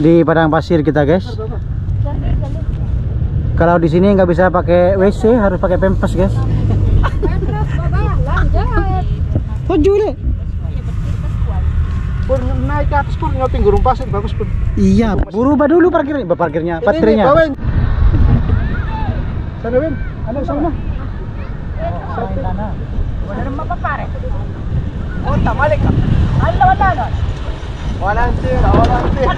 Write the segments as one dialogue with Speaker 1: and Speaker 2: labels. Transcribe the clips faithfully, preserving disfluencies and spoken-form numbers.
Speaker 1: di padang pasir kita, guys. Kalau di sini nggak bisa pakai W C, harus pakai pempes, guys. Oh, Jule.
Speaker 2: Pun naik ke atas pun ngoping gurung pasir bagus pun.
Speaker 1: Iya, berubah dulu parkirnya, parkirnya, baterainya.
Speaker 2: Sana Win, ano sana?
Speaker 1: Sana.
Speaker 3: Wala naman mapapare.
Speaker 2: Oh, tamalik ka.
Speaker 3: Ano wala na?
Speaker 2: Wala tira, wala tira.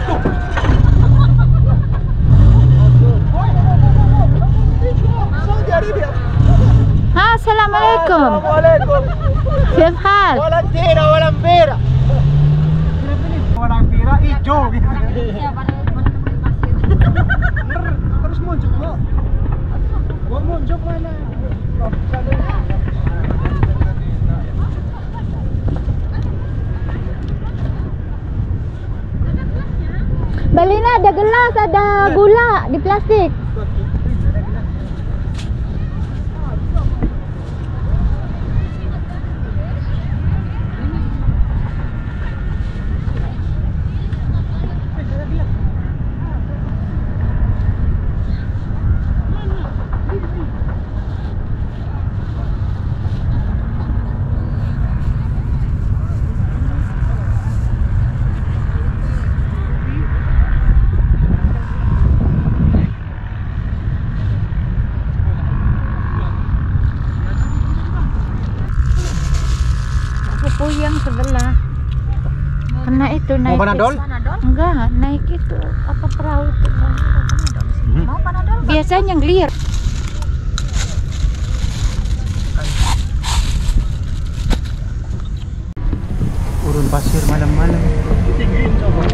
Speaker 2: Saudi Arabia.
Speaker 3: Ha, assalamualaikum.
Speaker 2: Assalamualaikum.
Speaker 3: Kif hal?
Speaker 2: Walang tira, walang pera. Walang pera, ijo. Terus muncul mo. Huwag muncul mana.
Speaker 3: Balina ada gelas, ada gula di plastik. Yang sebelah kena itu naik.
Speaker 1: Mau panadol?
Speaker 3: Enggak, naik itu apa perahu itu. Hmm. Mau panadol? Biasanya ngelir.
Speaker 1: Urun pasir malam-malam.
Speaker 2: Tinggiin coba.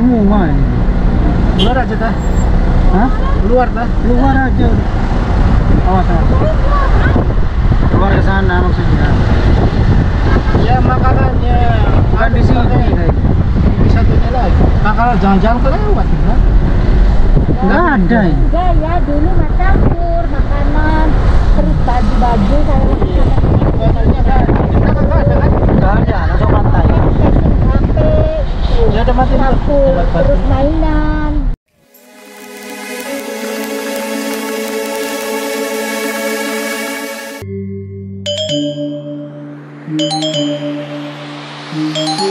Speaker 1: Keluar aja dah. Hah?
Speaker 2: Keluar dah.
Speaker 1: Keluar aja. Oh, sana. Keluar ke sana maksudnya.
Speaker 2: Ya makanannya
Speaker 1: Bukan di sini, guys.
Speaker 2: di satunya lagi. Nah kalau jangan-jangan kelewat ya.
Speaker 1: Enggak ada ya.
Speaker 3: Enggak ya, dulu mas campur makanan, terus baju-baju saya
Speaker 2: Botolnya ada. Di belakang nggak ada kan?
Speaker 1: Enggak ada, langsung pantai.
Speaker 3: H P,
Speaker 2: Ya udah mati
Speaker 3: campur, terus mainan.
Speaker 1: Thank you.